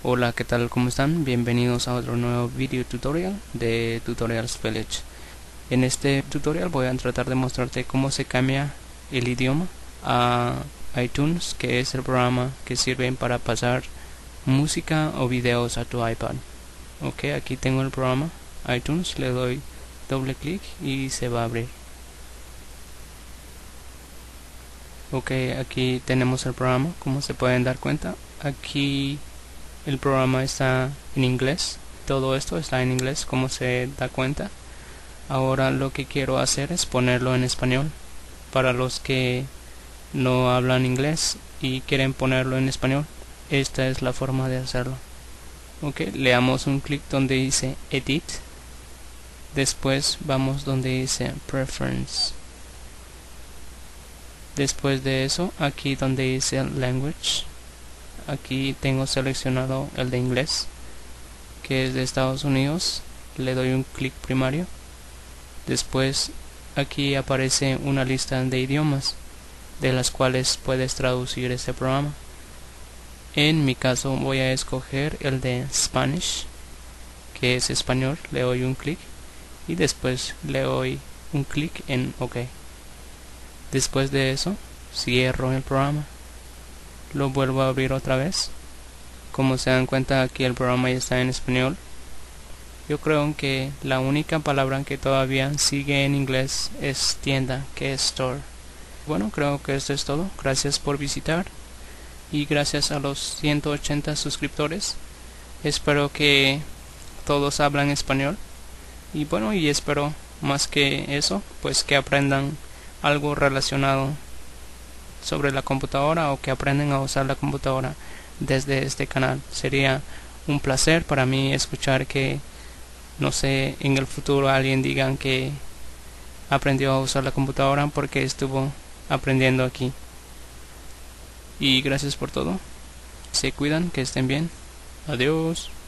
Hola, ¿qué tal? ¿Cómo están? Bienvenidos a otro nuevo video tutorial de Tutorials Village. En este tutorial voy a tratar de mostrarte cómo se cambia el idioma a iTunes, que es el programa que sirve para pasar música o videos a tu iPad. Ok, aquí tengo el programa iTunes, le doy doble clic y se va a abrir. Ok, aquí tenemos el programa, como se pueden dar cuenta. Aquí el programa está en inglés, todo esto está en inglés, como se da cuenta. Ahora lo que quiero hacer es ponerlo en español. Para los que no hablan inglés y quieren ponerlo en español, esta es la forma de hacerlo. Ok, le damos un clic donde dice Edit. Después vamos donde dice Preference. Después de eso, aquí donde dice Language, aquí tengo seleccionado el de inglés, que es de Estados Unidos. Le doy un clic primario. Después aquí aparece una lista de idiomas de las cuales puedes traducir este programa. En mi caso voy a escoger el de Spanish, que es español. Le doy un clic y después le doy un clic en OK. Después de eso cierro el programa, lo vuelvo a abrir otra vez. Como se dan cuenta, aquí el programa ya está en español. Yo creo que la única palabra que todavía sigue en inglés es tienda, que es store. Bueno, creo que esto es todo. Gracias por visitar y gracias a los 180 suscriptores. Espero que todos hablan español. Y bueno, y espero más que eso, pues que aprendan algo relacionado sobre la computadora o que aprendan a usar la computadora desde este canal. Sería un placer para mí escuchar que, no sé, en el futuro alguien diga que aprendió a usar la computadora porque estuvo aprendiendo aquí. Y gracias por todo. Se cuidan, que estén bien. Adiós.